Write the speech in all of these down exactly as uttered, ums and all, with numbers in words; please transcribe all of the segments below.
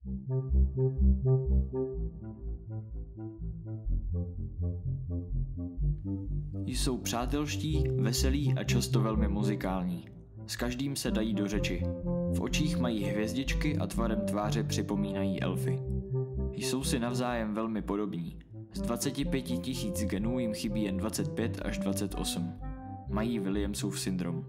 Jsou přátelští, veselí a často velmi muzikální. S každým se dají do řeči. V očích mají hvězdičky a tvarem tváře připomínají elfy. Jsou si navzájem velmi podobní. Z dvaceti pěti tisíc genů jim chybí jen dvacet pět až dvacet osm. Mají Williamsův syndrom.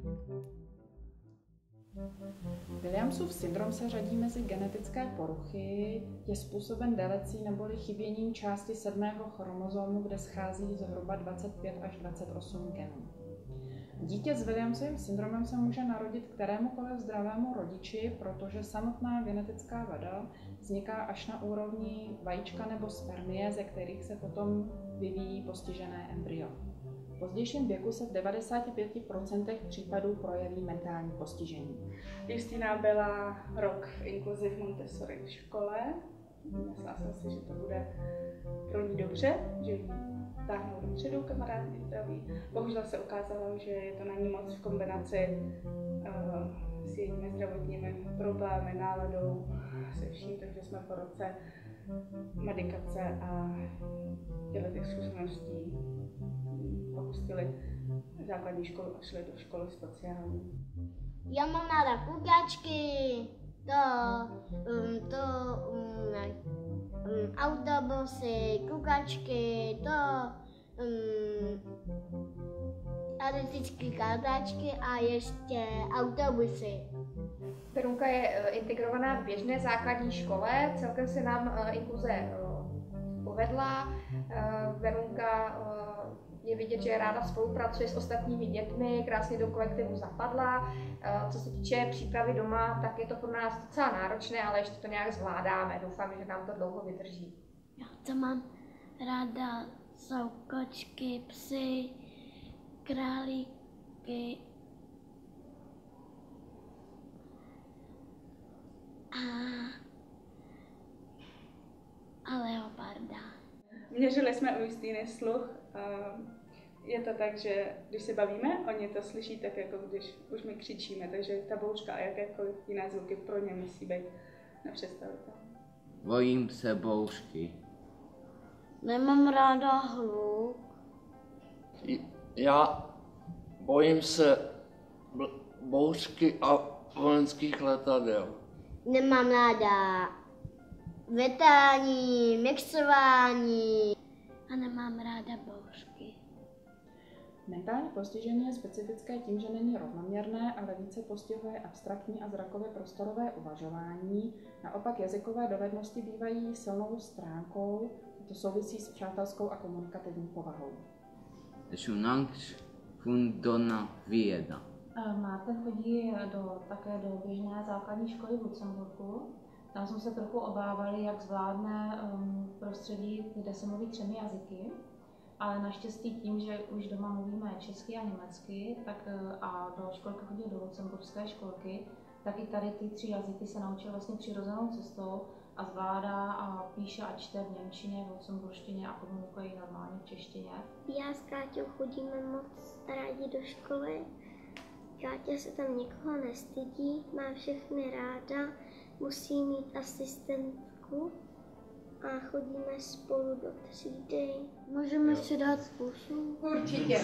Williamsův syndrom se řadí mezi genetické poruchy, je způsoben delecí neboli chyběním části sedmého chromozomu, kde schází zhruba dvacet pět až dvacet osm genů. Dítě s Williamsovým syndromem se může narodit kterémukoliv zdravému rodiči, protože samotná genetická vada vzniká až na úrovni vajíčka nebo spermie, ze kterých se potom vyvíjí postižené embryo. V pozdějším věku se v devadesáti pěti procentech případů projeví mentální postižení. Justina byla rok v inkluzi v Montessori v škole. Myslela jsem si, že to bude pro ní dobře, že ji táhnou dopředu kamarádi zdraví. Bohužel se ukázalo, že je to na ní moc v kombinaci uh, s jejími zdravotními problémy, náladou, se vším, takže jsme po roce medikace a těchto těch zkušeností opustili základní školu a šli do školy speciální. Já mám ráda kukačky, to, um, to um, um, autobusy, kukačky, to um, elektrické kartáčky a ještě autobusy. Verunka je integrovaná v běžné základní škole, celkem se nám inkluze povedla. Verunka je vidět, že ráda spolupracuje s ostatními dětmi, krásně do kolektivu zapadla. Co se týče přípravy doma, tak je to pro nás docela náročné, ale ještě to nějak zvládáme. Doufám, že nám to dlouho vydrží. Já to mám ráda, jsou kočky, psy, králíky a, a leoparda. Měřili jsme u Justiny sluch. Je to tak, že když se bavíme, oni to slyší tak, jako když už my křičíme, takže ta bouřka a jakékoliv jiné zvuky pro ně musí být nepředstavitelné. Bojím se bouřky. Nemám ráda hluk. Já bojím se bouřky a vojenských letadel. Nemám ráda letání, mixování a nemám ráda bouřky. Mentální postižení je specifické tím, že není rovnoměrné, ale více postihuje abstraktní a zrakově prostorové uvažování. Naopak jazykové dovednosti bývají silnou stránkou, to souvisí s přátelskou a komunikativní povahou. Šunangš fundona věda. Máte chodí do, také do běžné základní školy v Lucemburku. Tam jsme se trochu obávali, jak zvládne um, prostředí, kde se mluví třemi jazyky. Ale naštěstí tím, že už doma mluvíme česky a německy, tak a do školky chodí do lucemburské školky, tak i tady ty tři jazyky se naučil vlastně přirozenou cestou a zvládá a píše a čte v němčině, v lucemburštině a komunikuje normálně v češtině. Já s Káťou chodíme moc rádi do školy. Káťa se tam nikoho nestydí, má všechny ráda, musí mít asistentku a chodíme spolu do třídy. Můžeme si dát pusu? Určitě.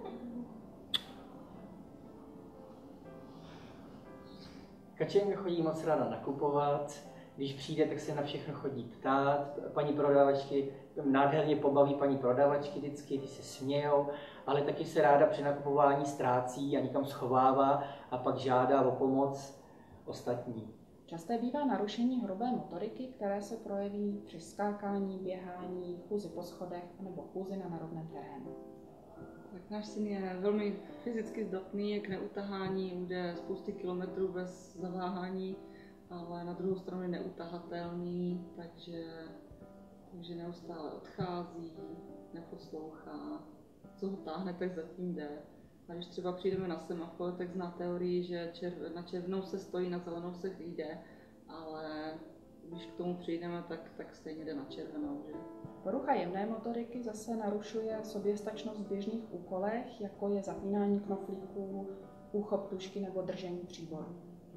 Kačenka chodí moc ráda nakupovat, když přijde, tak se na všechno chodí ptát. Paní prodavačky nádherně pobaví paní prodavačky vždycky, ty se smějou, ale taky se ráda při nakupování ztrácí a někam schovává a pak žádá o pomoc ostatní. Časté bývá narušení hrubé motoriky, které se projeví při skákání, běhání, chůzi po schodech nebo chůzi na nerovném terénu. Tak náš syn je velmi fyzicky zdatný, jak neutahání, jde spousty kilometrů bez zaváhání, ale na druhou stranu je neutahatelný, takže, takže neustále odchází, neposlouchá, co ho táhne, tak zatím jde. A když třeba přijdeme na semafor, tak zná teorii, že červ, na červenou se stojí, na zelenou se jde, ale když k tomu přijdeme, tak, tak stejně jde na červenou. Že? Porucha jemné motoriky zase narušuje soběstačnost v běžných úkolech, jako je zapínání knoflíků, úchop tužky nebo držení příboru.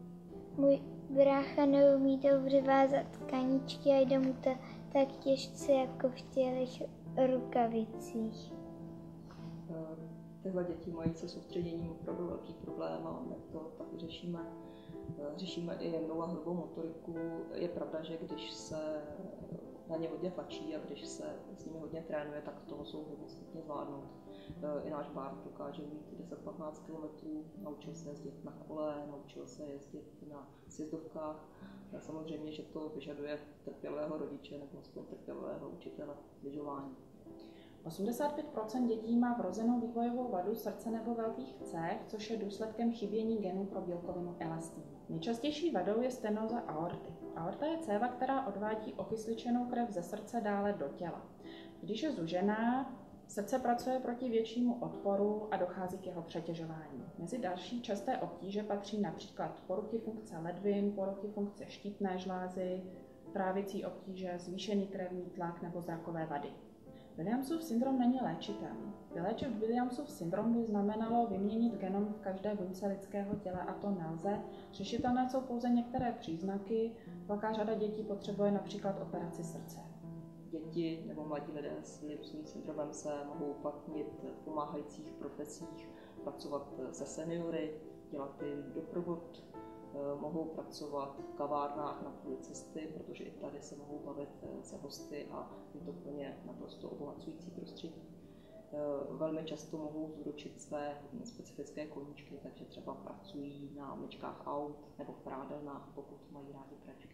Můj brácha neumí dobře vázat tkaničky a jde mu to tak těžce jako v těch rukavicích. Tyhle děti mají se soustředěním opravdu velký problém a my to taky řešíme. Řešíme i jemnou a hrubou motoriku. Je pravda, že když se na ně hodně tlačí a když se s nimi hodně trénuje, tak toho jsou hodně schopni zvládnout. I náš Bart dokáže mít deset patnáct kilometrů, naučil se jezdit na kole, naučil se jezdit na sjezdovkách. Samozřejmě, že to vyžaduje trpělivého rodiče nebo aspoň trpělivého učitele lyžování. osmdesát pět procent dětí má vrozenou vývojovou vadu srdce nebo velkých cév, což je důsledkem chybění genů pro bílkovinu elastin. Nejčastější vadou je stenóza aorty. Aorta je céva, která odvádí okysličenou krev ze srdce dále do těla. Když je zužená, srdce pracuje proti většímu odporu a dochází k jeho přetěžování. Mezi další časté obtíže patří například poruchy funkce ledvin, poruchy funkce štítné žlázy, trávicí obtíže, zvýšený krevní tlak nebo zrakové vady. Williamsův syndrom není léčitelný. Vyléčit Williamsův syndrom by znamenalo vyměnit genom v každé buňce lidského těla a to nelze. Řešitelné jsou pouze některé příznaky. Velká řada dětí potřebuje například operaci srdce. Děti nebo mladí lidé s Williamsovým syndromem se mohou uplatnit v pomáhajících profesích, pracovat se seniory, dělat jim doprovod, mohou pracovat v kavárnách na půli cesty, protože i tady se mohou bavit se hosty a je to pro ně naprosto obohacující prostředí. Velmi často mohou zúročit své specifické koníčky, takže třeba pracují na myčkách aut nebo v prádelnách, pokud mají rádi pračky.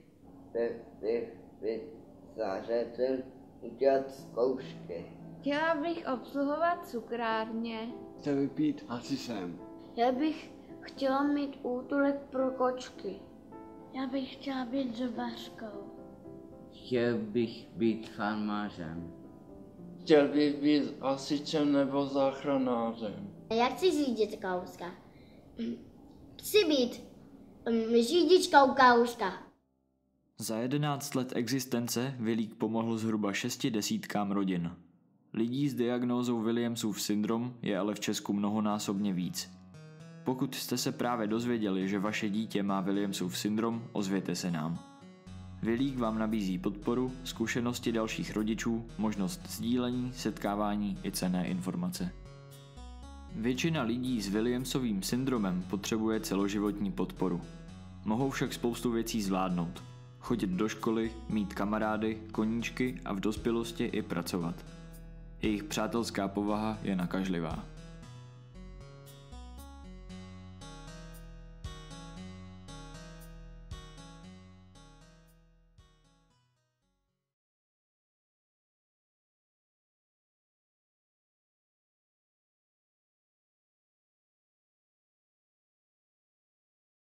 Zařadil udělat zkoušky. Chtěla bych obsluhovat cukrárně. Chtěl bych být hasičem. Já bych chtěla mít útulek pro kočky. Já bych chtěla být zubařkou. Chtěl bych být farmářem. Chtěl bych být hasičem nebo záchranářem. Já chci řídit Kalouska. Chci být um, řidičkou Kalouska. Za jedenáct let existence Vilík pomohl zhruba šesti desítkám rodin. Lidí s diagnózou Williamsův syndrom je ale v Česku mnohonásobně víc. Pokud jste se právě dozvěděli, že vaše dítě má Williamsův syndrom, ozvěte se nám. Vilík vám nabízí podporu, zkušenosti dalších rodičů, možnost sdílení, setkávání i cenné informace. Většina lidí s Williamsovým syndromem potřebuje celoživotní podporu. Mohou však spoustu věcí zvládnout. Chodit do školy, mít kamarády, koníčky a v dospělosti i pracovat. Jejich přátelská povaha je nakažlivá.